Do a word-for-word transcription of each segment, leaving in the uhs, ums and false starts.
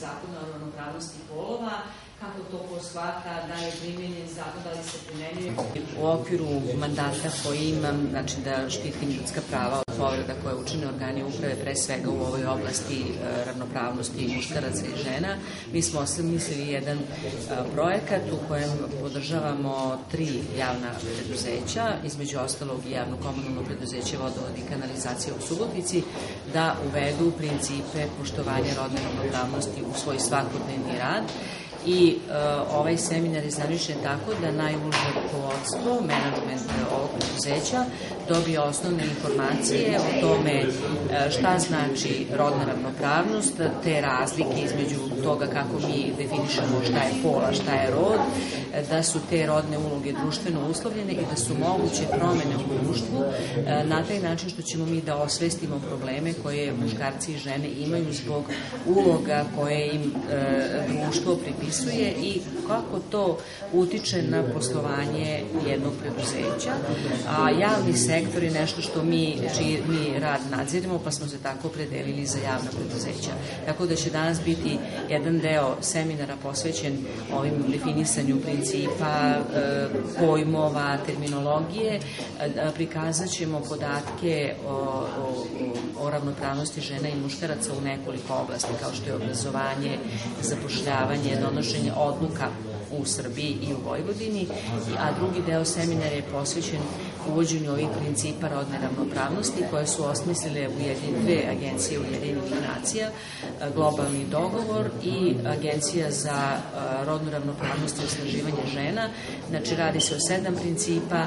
zakona o ravnopravnosti polova, kako to ko shvata, da je primenjen zakon, da li se primenjuje. U okviru mandata koji imam, znači da štitim ljudska prava od povreda koje učine organi uprave, pre svega u ovoj oblasti ravnopravnosti muškaraca i žena, mi smo osmislili jedan projekat u kojem podržavamo tri javna preduzeća, između ostalog i javno komunalno preduzeće Vodovod i kanalizacija u Subotici, da uvedu principe poštovanja rodne ravnopravnosti u svoj svakodnevni rad. I ovaj seminar je zamišljen tako da najbolje rukovodstvo, menadžment ovog preduzeća dobije osnovne informacije o tome šta znači rodna ravnopravnost, te razlike između toga kako mi definišemo šta je pola, šta je rod, da su te rodne uloge društveno uslovljene i da su moguće promene u društvu na taj način što ćemo mi da osvestimo probleme koje muškarci i žene imaju zbog uloga koje im društvo pripisuje i kako to utiče na poslovanje jednog preduzeća. A javni sektor je nešto što mi, čiji mi rad nadziremo, pa smo se tako opredelili za javna preduzeća. Tako da će danas biti jedan deo seminara posvećen ovim definisanju principa, pojmova, terminologije. Prikazat ćemo podatke o, o, o ravnopravnosti žena i muškaraca u nekoliko oblasti, kao što je obrazovanje, zapošljavanje, donošenje odluka u Srbiji i u Vojvodini, a drugi deo seminara je posvećen uvođenju ovih principa rodne ravnopravnosti koje su osmislile dve agencije Ujedinjenih nacija, Globalni dogovor i Agencija za rodnu ravnopravnost i osnaživanje žena. Znači, radi se o sedam principa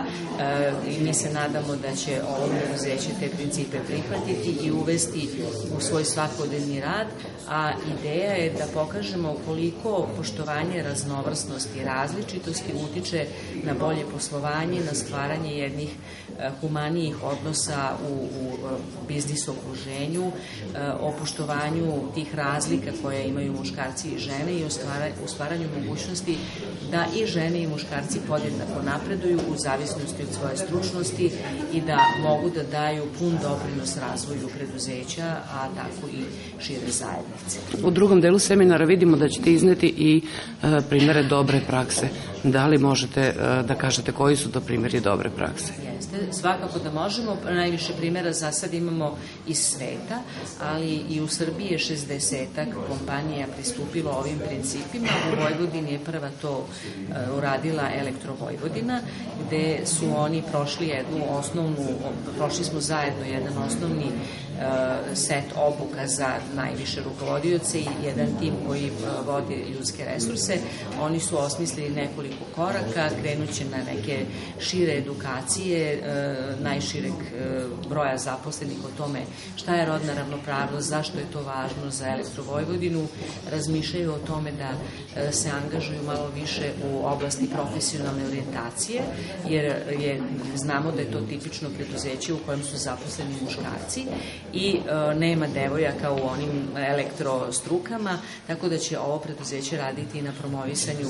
i mi se nadamo da će ovo preduzeće te principe prihvatiti i uvesti u svoj svakodnevni rad, a ideja je da pokažemo koliko poštovanje raznovrsnosti i različitosti utiče na bolje poslovanje, na stvaranje jednih humanijih odnosa u, u biznis okruženju, o poštovanju tih razlika koje imaju muškarci i žene i o stvaranju mogućnosti da i žene i muškarci podjednako napreduju u zavisnosti od svoje stručnosti i da mogu da daju pun doprinos razvoju preduzeća, a tako i šire zajednice. U drugom delu seminara vidimo da ćete izneti i e, primere dobre prakse. Da li možete e, da kažete koji su to primeri dobre prakse? Jeste, svakako da možemo. Najviše primjera za sad imamo iz sveta, ali i u Srbiji je šezdesetak kompanija pristupilo ovim principima. U Vojvodini je prva to uh, uradila Elektrovojvodina, gde su oni prošli jednu osnovnu, prošli smo zajedno jedan osnovni uh, set obuka za najviše rukovodioce i jedan tim koji uh, vodi ljudske resurse. Oni su osmislili nekoliko koraka, krenuće na neke šire edukacije, najšireg broja zaposlenih o tome šta je rodna ravnopravnost, zašto je to važno za Elektrovojvodinu, razmišljaju o tome da se angažuju malo više u oblasti profesionalne orijentacije, jer je, znamo da je to tipično preduzeće u kojem su zaposleni muškarci i nema devojaka u onim elektrostrukama, tako da će ovo preduzeće raditi na promovisanju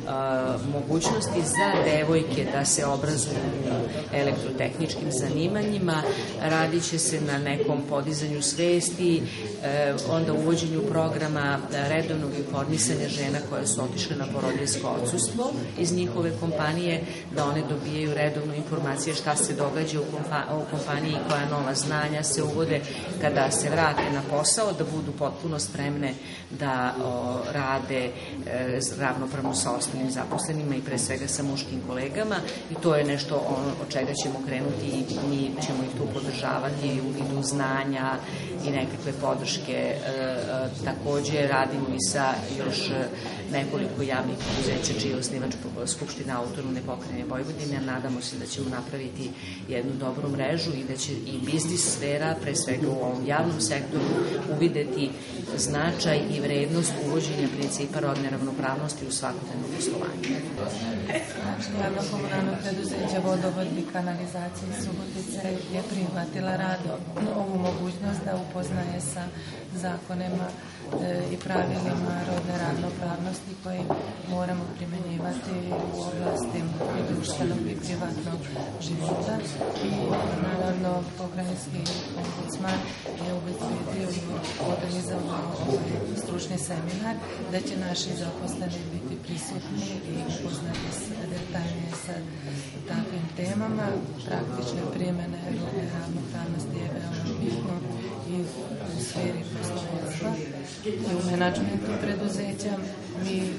mogućnosti za devojke da se obrazuju u elektrotehničkim zanimanjima, radit će se na nekom podizanju svesti, onda uvođenju programa redovnog informisanja žena koje su otišle na porodiljsko odsustvo iz njihove kompanije, da one dobijaju redovnu informacije šta se događa u kompaniji, koja nova znanja se uvode kada se vrate na posao, da budu potpuno spremne da o, rade e, ravnopravno sa ostalim zaposlenima i pre svega sa muškim kolegama, i to je nešto ono od čega ćemo krenuti i mi ćemo ih tu podržavati u vidu znanja i nekakve podrške. E, e, takođe radimo i sa još nekoliko javnih preduzeća čiji je osnivač Skupština Autonomne pokrajine Vojvodine. Nadamo se da ćemo napraviti jednu dobru mrežu i da će i biznis sfera, pre svega u ovom javnom sektoru, uvideti značaj i vrednost uvođenja principa rodne ravnopravnosti u svakodnevnom poslovanju. Znači, javno komunalno preduzeće Vodovod i kanalizacija Subotice je prihvatila rad ovu mogućnost mogućnost da upoznaje sa zakonima i pravilima rodne ravnopravnosti koje moramo primjenjivati u oblasti društvenog i privatnog života. I naravno pokrajinski ombudsman je obezbedio i organizovao ovaj stručni seminar da će naši zaposleni biti prisutni i upoznati se detaljnije sa takvim temama. Praktične primjene rodne ravnopravnosti je veoma bitno i u sferi poslovodstva i u menadžmentu preduzeća. Mi e,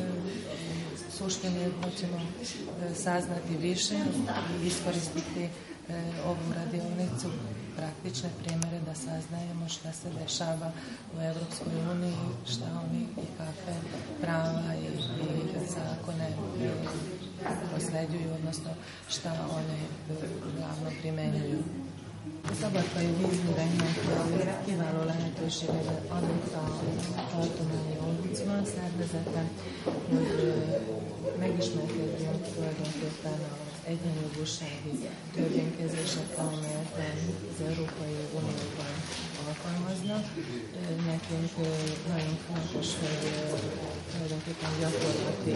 suštini hoćemo e, saznati više i iskoristiti e, ovu radionicu, praktične primjere da saznajemo šta se dešava u Evropskoj uniji, šta oni i kakve prava i, i zakone e, posleđuju, odnosno šta oni glavno primenjuju. Szabadkai vízműveknek kiváló lehetősége adott a tartományi ombudsman szervezete, hogy megismerkedjünk tulajdonképpen az egyenjogúsági törvénykezések, amelyet az Európai Unióban alkalmaznak. Nekünk nagyon fontos, hogy tulajdonképpen gyakorlati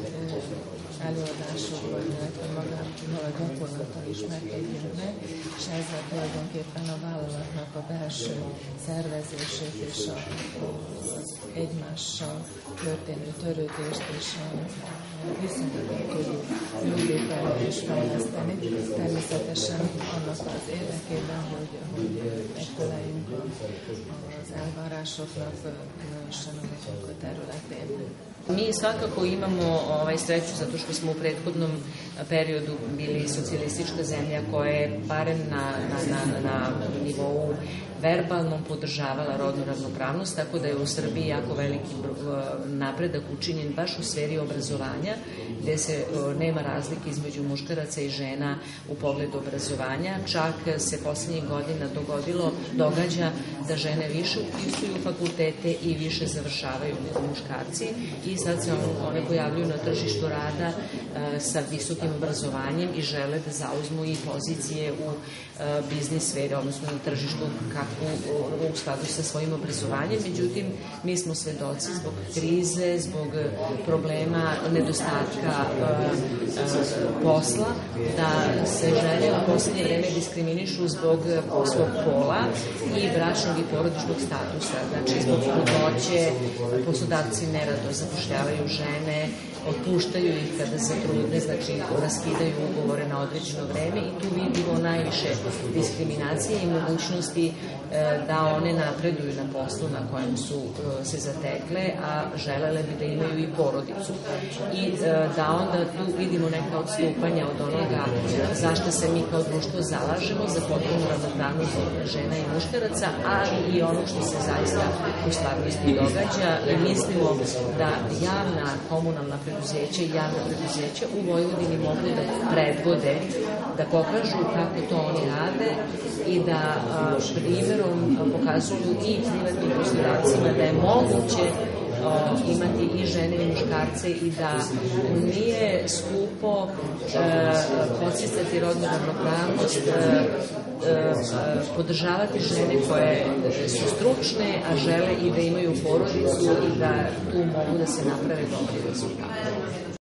előadásokban, illetve magával a gyakorlattal ismerkedjünk meg, és ezzel tulajdonképpen a vállalatnak a belső szervezését és a, az egymással történő törődést és a viszonyokat tudjuk művételni és fejleszteni. Természetesen annak az érdekében, hogy, hogy megfeleljünk az elvárásoknak, különösen a munka területén. Mi svakako imamo ovaj sreću zato što smo u prethodnom periodu bili socijalistička zemlja koja je barem na, na, na, na nivou verbalnom podržavala rodnu ravnopravnost, tako da je u Srbiji jako veliki napredak učinjen baš u sferi obrazovanja, gde se nema razlike između muškaraca i žena u pogledu obrazovanja. Čak se poslednjih godina dogodilo, događa da žene više upisuju fakultete i više završavaju nego muškarci i sad se one pojavljuju na tržištu rada sa visokim obrazovanjem i žele da zauzmu i pozicije u biznis sferi, odnosno na tržištu kako u skladu sa svojim obrazovanjem. Međutim, mi smo svedoci zbog krize, zbog problema nedostatka posla, da se žene u poslednje vreme diskriminišu zbog svog pola i bračnog i porodičnog statusa. Znači, zbog trudnoće poslodavci nerado zapošljavaju žene, otpuštaju ih kada se trudne, znači raskidaju ugovore na određeno vreme i tu vidimo najviše diskriminacije i mogućnosti da one napreduju na poslu na kojem su se zatekle, a želele bi da imaju i porodicu. I da onda tu vidimo neka odstupanja od onoga zašto se mi kao društvo zalažemo za potpunu ravnopravnost žena i muškaraca, ali i ono što se zaista u stvarnosti događa. I mislimo da javna komunalna preduzeća i javna preduzeća u Vojvodini mogu da predvode, da pokažu kako to oni rade i da primjerom pokazuju i privatnim poslodavcima da je moguće imati i žene i muškarce i da nije skupo podsticati rodnu ravnopravnost, podržavati žene koje su stručne, a žele i da imaju porodicu i da tu mogu da se naprave dobri rezultati.